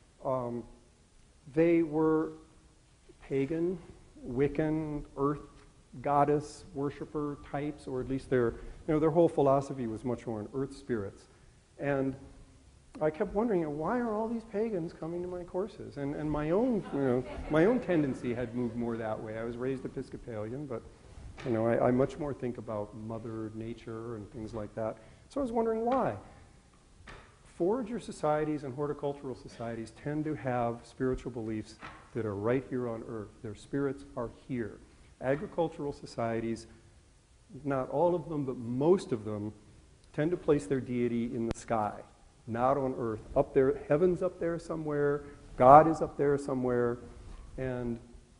they were pagan, Wiccan, earth goddess worshiper types, or at least their whole philosophy was much more on earth spirits. And I kept wondering, why are all these pagans coming to my courses? And my own tendency had moved more that way. I was raised Episcopalian, but You know, I much more think about Mother Nature and things like that. So I was wondering why. Forager societies and horticultural societies tend to have spiritual beliefs that are right here on earth. Their spirits are here. Agricultural societies, not all of them, but most of them, tend to place their deity in the sky, not on earth. Up there, heaven's up there somewhere, God is up there somewhere, and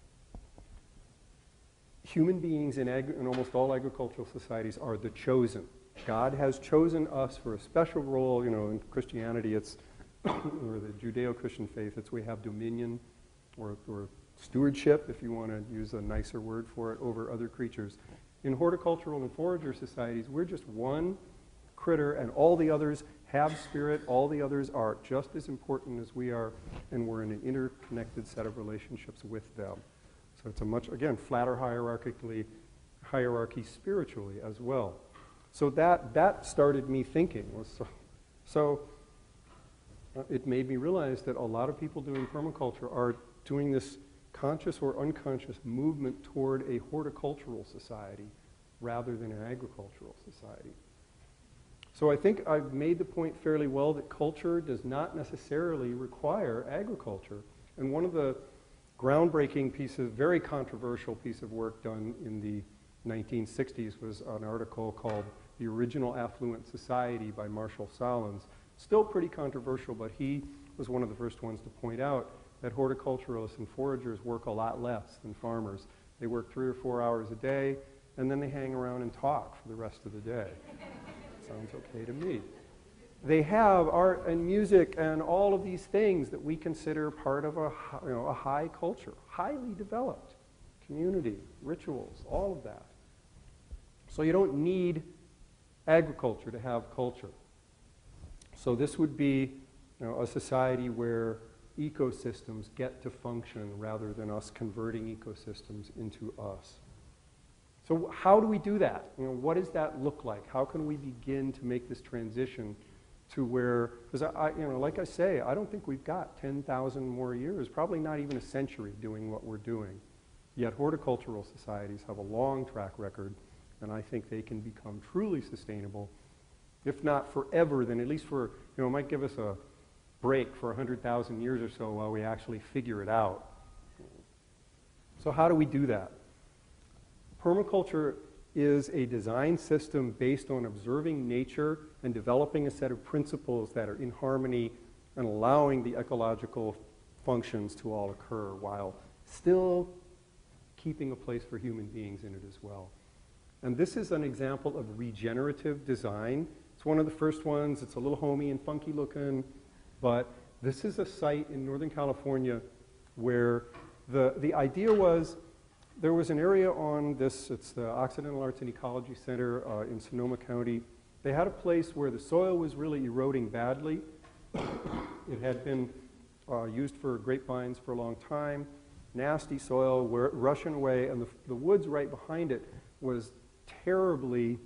human beings in almost all agricultural societies are the chosen. God has chosen us for a special role. You know, in Christianity, it's, or the Judeo-Christian faith, it's we have dominion or stewardship, if you want to use a nicer word for it, over other creatures. In horticultural and forager societies, we're just one critter, and all the others have spirit. All the others are just as important as we are, and we're in an interconnected set of relationships with them. So it's a much, again, flatter hierarchy spiritually as well. So that started me thinking. It made me realize that a lot of people doing permaculture are doing this conscious or unconscious movement toward a horticultural society rather than an agricultural society. So I think I've made the point fairly well that culture does not necessarily require agriculture. And one of the groundbreaking pieces, very controversial piece of work done in the 1960s was an article called The Original Affluent Society by Marshall Solins. Still pretty controversial, but he was one of the first ones to point out that horticulturalists and foragers work a lot less than farmers. They work 3 or 4 hours a day, and then they hang around and talk for the rest of the day. Sounds okay to me. They have art and music and all of these things that we consider part of a high culture, highly developed community, rituals, all of that. So you don't need agriculture to have culture. So this would be a society where ecosystems get to function rather than us converting ecosystems into us. So how do we do that? What does that look like? How can we begin to make this transition to where, because like I say, I don't think we've got 10,000 more years, probably not even a century doing what we're doing. Yet horticultural societies have a long track record, and I think they can become truly sustainable, if not forever, then at least for, it might give us a break for 100,000 years or so while we actually figure it out. So how do we do that? Permaculture is a design system based on observing nature and developing a set of principles that are in harmony and allowing the ecological functions to all occur while still keeping a place for human beings in it as well. And this is an example of regenerative design. It's one of the first ones. It's a little homey and funky looking, but this is a site in Northern California where the idea was there was an area on this, it's the Occidental Arts and Ecology Center in Sonoma County. They had a place where the soil was really eroding badly. It had been used for grapevines for a long time. Nasty soil, rushing away, and the woods right behind it was terribly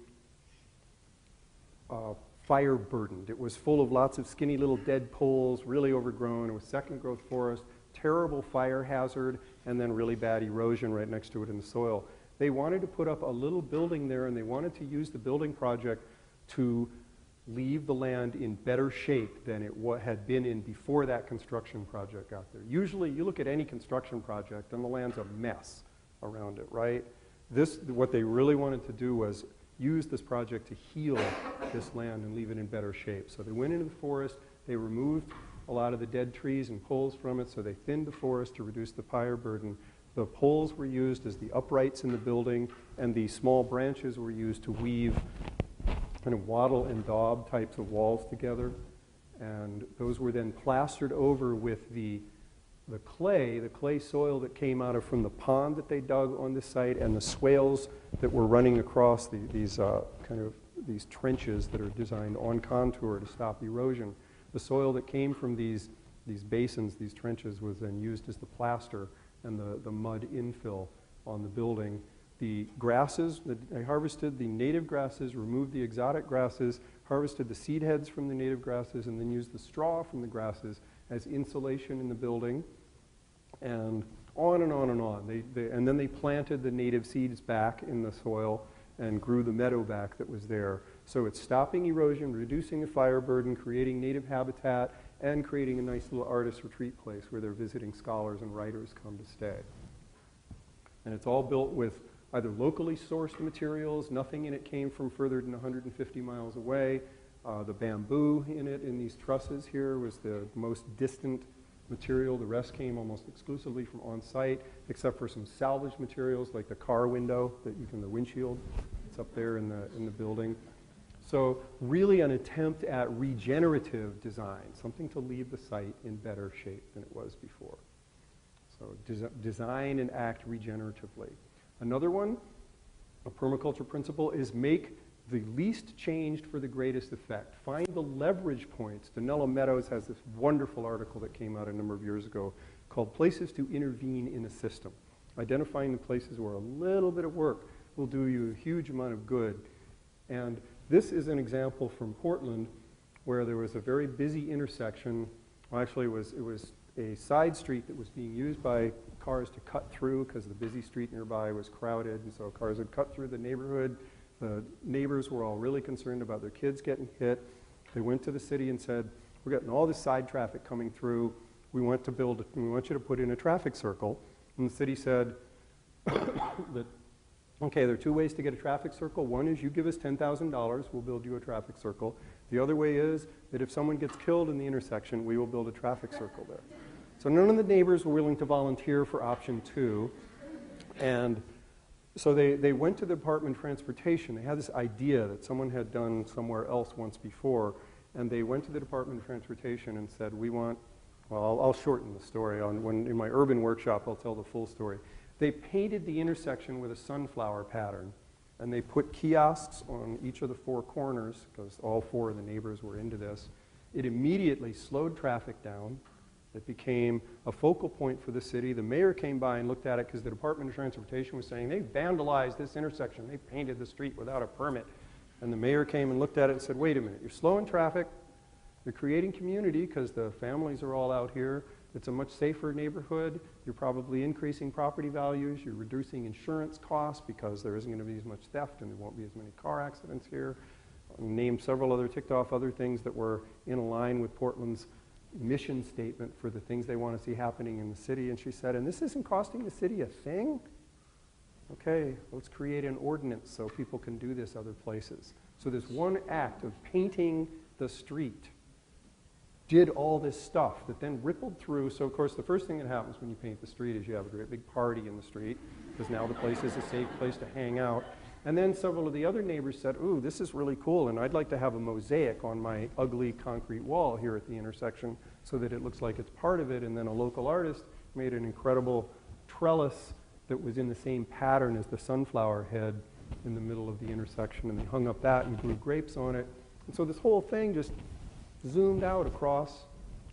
fire burdened. It was full of lots of skinny little dead poles, really overgrown. It was second growth forest, terrible fire hazard, and then really bad erosion right next to it in the soil. They wanted to put up a little building there, and they wanted to use the building project to leave the land in better shape than it had been in before that construction project got there. Usually, you look at any construction project, and the land's a mess around it, right? What they really wanted to do was use this project to heal this land and leave it in better shape. So they went into the forest, they removed a lot of the dead trees and poles from it, so they thinned the forest to reduce the fire burden. The poles were used as the uprights in the building, and the small branches were used to weave kind of wattle and daub types of walls together. And those were then plastered over with the clay soil that came out from the pond that they dug on this site, and the swales that were running across these trenches that are designed on contour to stop erosion. The soil that came from these basins, these trenches, was then used as the plaster and the mud infill on the building. The grasses, they harvested the native grasses, removed the exotic grasses, harvested the seed heads from the native grasses, and then used the straw from the grasses as insulation in the building. and on and on and on. And then they planted the native seeds back in the soil and grew the meadow back that was there. So it's stopping erosion, reducing the fire burden, creating native habitat, and creating a nice little artist retreat place where their visiting scholars and writers come to stay. And it's all built with either locally sourced materials, nothing in it came from further than 150 miles away. The bamboo in it, in these trusses here, was the most distant material. The rest came almost exclusively from on-site, except for some salvage materials like the car window, the windshield. It's up there in the building. So really an attempt at regenerative design, something to leave the site in better shape than it was before. So design and act regeneratively. Another one, a permaculture principle, is make the least changed for the greatest effect. Find the leverage points. Donella Meadows has this wonderful article that came out a number of years ago called Places to Intervene in a System. Identifying the places where a little bit of work will do you a huge amount of good. And this is an example from Portland where there was a very busy intersection. Well, actually, it was a side street that was being used by cars to cut through because the busy street nearby was crowded, and so cars would cut through the neighborhood. The neighbors were all really concerned about their kids getting hit. They went to the city and said, we're getting all this side traffic coming through. We want you to put in a traffic circle. And the city said that, okay, there are two ways to get a traffic circle. One is you give us $10,000, we'll build you a traffic circle. The other way is that if someone gets killed in the intersection, we will build a traffic circle there. So none of the neighbors were willing to volunteer for option two. And so they went to the Department of Transportation. They had this idea that someone had done somewhere else once before, and they went to the Department of Transportation and said, I'll shorten the story. In my urban workshop, I'll tell the full story. They painted the intersection with a sunflower pattern, and they put kiosks on each of the four corners, because all four of the neighbors were into this. It immediately slowed traffic down. It became a focal point for the city. The mayor came by and looked at it because the Department of Transportation was saying, they vandalized this intersection. They painted the street without a permit. And the mayor came and looked at it and said, wait a minute, you're slowing traffic. You're creating community because the families are all out here. It's a much safer neighborhood. You're probably increasing property values. You're reducing insurance costs because there isn't going to be as much theft and there won't be as many car accidents here. Named several other, ticked off other things that were in line with Portland's mission statement for the things they want to see happening in the city. And she said, and this isn't costing the city a thing? Okay, let's create an ordinance so people can do this other places. So this one act of painting the street did all this stuff that then rippled through. So of course the first thing that happens when you paint the street is you have a great big party in the street because now the place is a safe place to hang out. And then several of the other neighbors said, ooh, this is really cool, and I'd like to have a mosaic on my ugly concrete wall here at the intersection so that it looks like it's part of it. And then a local artist made an incredible trellis that was in the same pattern as the sunflower head in the middle of the intersection, and they hung up that and grew grapes on it. And so this whole thing just zoomed out across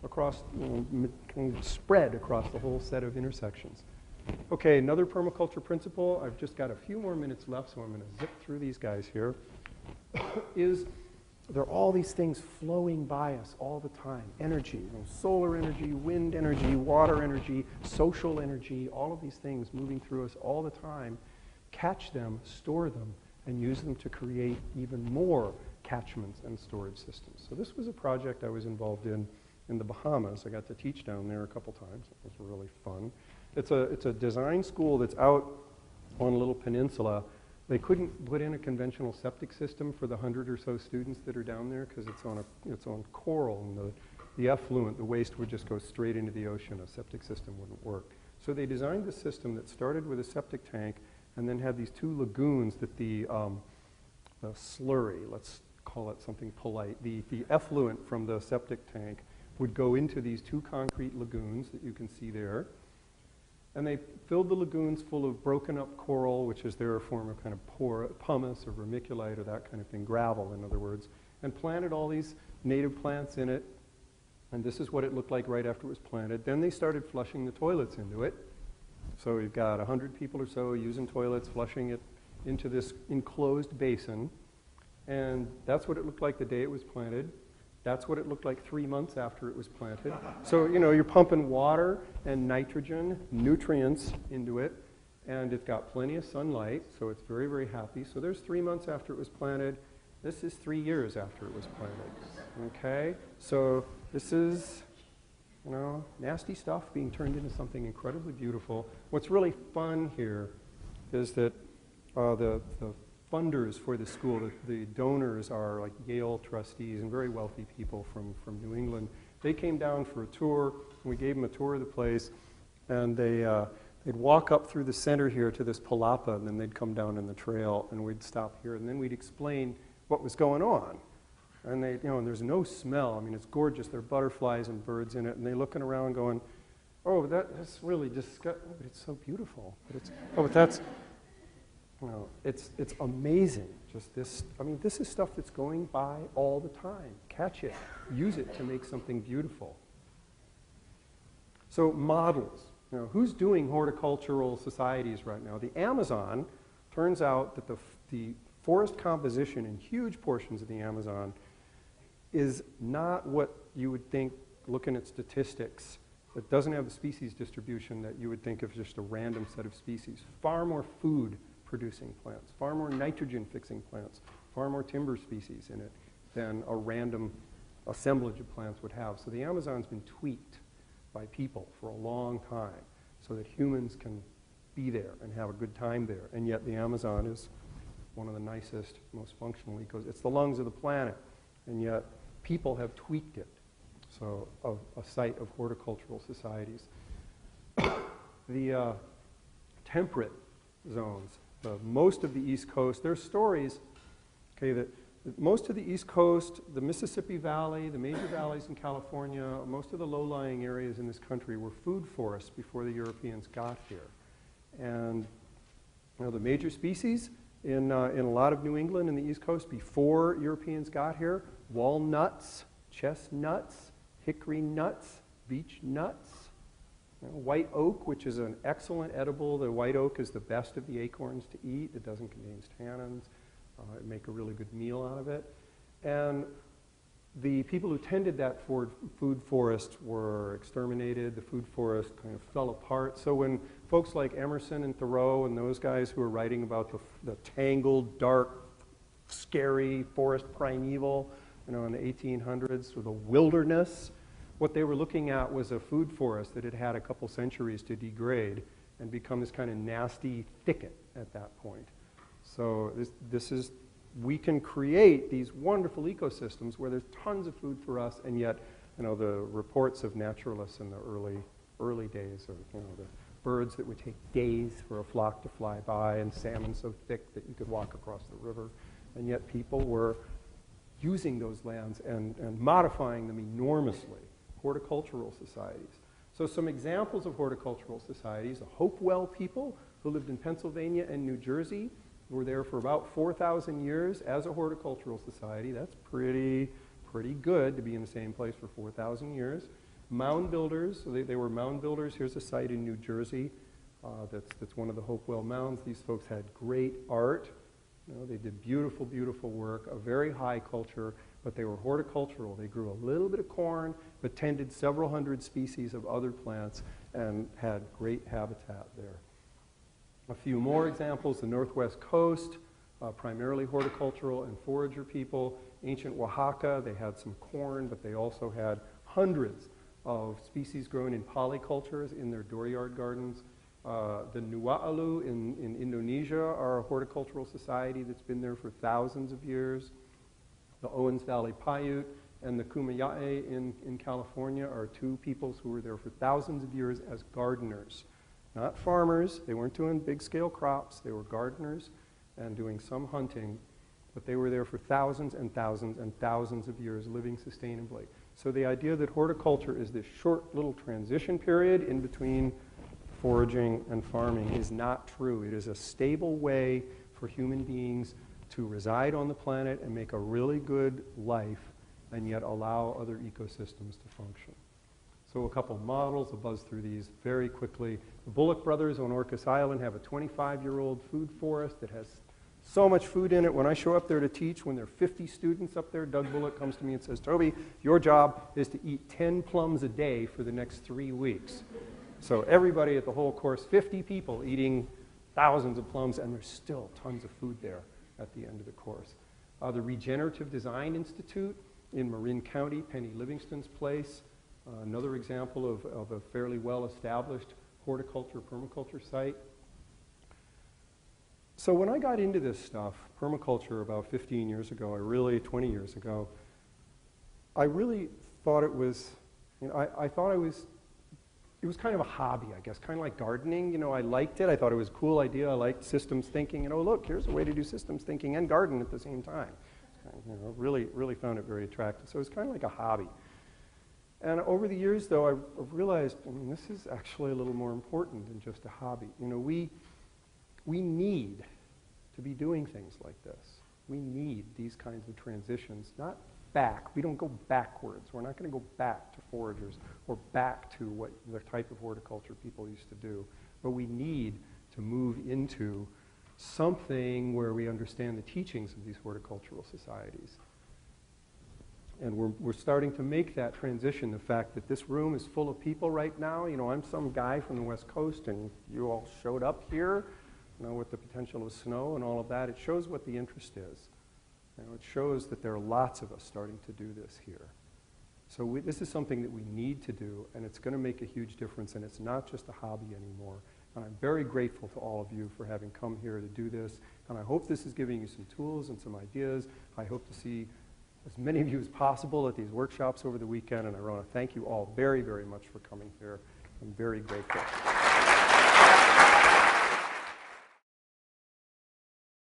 spread across the whole set of intersections. Okay, another permaculture principle, I've just got a few more minutes left, so I'm going to zip through these guys here, is there are all these things flowing by us all the time. Energy, solar energy, wind energy, water energy, social energy, all of these things moving through us all the time. Catch them, store them, and use them to create even more catchments and storage systems. So this was a project I was involved in the Bahamas. I got to teach down there a couple times. It was really fun. It's a design school that's out on a little peninsula. They couldn't put in a conventional septic system for the 100 or so students that are down there because it's on coral, and the effluent, the waste would just go straight into the ocean. A septic system wouldn't work. So they designed a system that started with a septic tank and then had these two lagoons that the slurry, let's call it something polite, the effluent from the septic tank would go into these two concrete lagoons that you can see there. And they filled the lagoons full of broken up coral, which is their form of kind of pumice or vermiculite or that kind of thing, gravel in other words, and planted all these native plants in it. And this is what it looked like right after it was planted. Then they started flushing the toilets into it. So we've got 100 people or so using toilets, flushing it into this enclosed basin. And that's what it looked like the day it was planted. That's what it looked like 3 months after it was planted. So, you know, you're pumping water and nitrogen, nutrients into it, and it's got plenty of sunlight, so it's very, very happy. So there's 3 months after it was planted. This is 3 years after it was planted. Okay? So this is, you know, nasty stuff being turned into something incredibly beautiful. What's really fun here is that the funders for the school, the donors are like Yale trustees and very wealthy people from New England. They came down for a tour, and we gave them a tour of the place, and they'd walk up through the center here to this palapa, and then they'd come down in the trail, and we'd stop here, and then we'd explain what was going on. And they, you know, and there's no smell. I mean, it's gorgeous. There are butterflies and birds in it, and they're looking around going, oh, that's really disgusting, but it's so beautiful. But that's, you know, it's amazing. Just this, I mean, this is stuff that's going by all the time. Catch it, use it to make something beautiful. So models, you know, who's doing horticultural societies right now? The Amazon, turns out that the forest composition in huge portions of the Amazon is not what you would think looking at statistics. It doesn't have the species distribution that you would think of just a random set of species. Far more food producing plants, far more nitrogen fixing plants, far more timber species in it than a random assemblage of plants would have. So the Amazon's been tweaked by people for a long time so that humans can be there and have a good time there. And yet the Amazon is one of the nicest, most functional ecos. It's the lungs of the planet, and yet people have tweaked it. So a site of horticultural societies. The temperate zones, most of the East Coast, there's stories, okay, that most of the East Coast, the Mississippi Valley, the major valleys in California, most of the low-lying areas in this country were food forests before the Europeans got here. And you know, the major species in a lot of New England and the East Coast before Europeans got here, walnuts, chestnuts, hickory nuts, beech nuts, you know, white oak, which is an excellent edible. The white oak is the best of the acorns to eat. It doesn't contain tannins. Make a really good meal out of it. And the people who tended that food forest were exterminated. The food forest kind of fell apart. So when folks like Emerson and Thoreau and those guys who were writing about the tangled, dark, scary forest primeval, you know, in the 1800s, or the wilderness, what they were looking at was a food forest that had had a couple centuries to degrade and become this kind of nasty thicket at that point. So we can create these wonderful ecosystems where there's tons of food for us, and yet, you know, the reports of naturalists in the early days of, you know, the birds that would take days for a flock to fly by, and salmon so thick that you could walk across the river, and yet people were using those lands and modifying them enormously. Horticultural societies. So some examples of horticultural societies: the Hopewell people, who lived in Pennsylvania and New Jersey, were there for about 4,000 years as a horticultural society. That's pretty good to be in the same place for 4,000 years. Mound builders, so they were mound builders. Here's a site in New Jersey that's one of the Hopewell mounds. These folks had great art. You know, they did beautiful, beautiful work, a very high culture, but they were horticultural. They grew a little bit of corn, but tended several hundred species of other plants and had great habitat there. A few more examples: the Northwest Coast, primarily horticultural and forager people. Ancient Oaxaca, they had some corn, but they also had hundreds of species grown in polycultures in their dooryard gardens. The Nuwa'alu in Indonesia are a horticultural society that's been there for thousands of years. The Owens Valley Paiute and the Kumeya'i in California are two peoples who were there for thousands of years as gardeners. Not farmers. They weren't doing big-scale crops. They were gardeners and doing some hunting, but they were there for thousands and thousands and thousands of years, living sustainably. So the idea that horticulture is this short little transition period in between foraging and farming is not true. It is a stable way for human beings to reside on the planet and make a really good life, and yet allow other ecosystems to function. So a couple models, I'll buzz through these very quickly. The Bullock brothers on Orcas Island have a 25-year-old food forest that has so much food in it. When I show up there to teach, when there are 50 students up there, Doug Bullock comes to me and says, Toby, your job is to eat 10 plums a day for the next 3 weeks. So everybody at the whole course, 50 people eating thousands of plums, and there's still tons of food there at the end of the course. The Regenerative Design Institute in Marin County, Penny Livingston's place, another example of a fairly well-established horticulture, permaculture site. So when I got into this stuff, permaculture, about 15 years ago, 20 years ago, I really thought it was, I thought it was kind of a hobby, I guess, kind of like gardening. I liked it. I thought it was a cool idea. I liked systems thinking. Look, here's a way to do systems thinking and garden at the same time. Really found it very attractive. So it was kind of like a hobby. And over the years, though, I've realized, this is actually a little more important than just a hobby. We need to be doing things like this. We need these kinds of transitions, not back. We don't go backwards. We're not going to go back to foragers or back to what the type of horticulture people used to do. But we need to move into something where we understand the teachings of these horticultural societies. And we're starting to make that transition. The fact that this room is full of people right now. I'm some guy from the West Coast, and you all showed up here, with the potential of snow and all of that. It shows what the interest is. It shows that there are lots of us starting to do this here. So this is something that we need to do, and it's going to make a huge difference, and it's not just a hobby anymore. And I'm very grateful to all of you for having come here to do this, and I hope this is giving you some tools and some ideas. I hope to see as many of you as possible at these workshops over the weekend, and I want to thank you all very, very much for coming here. I'm very grateful.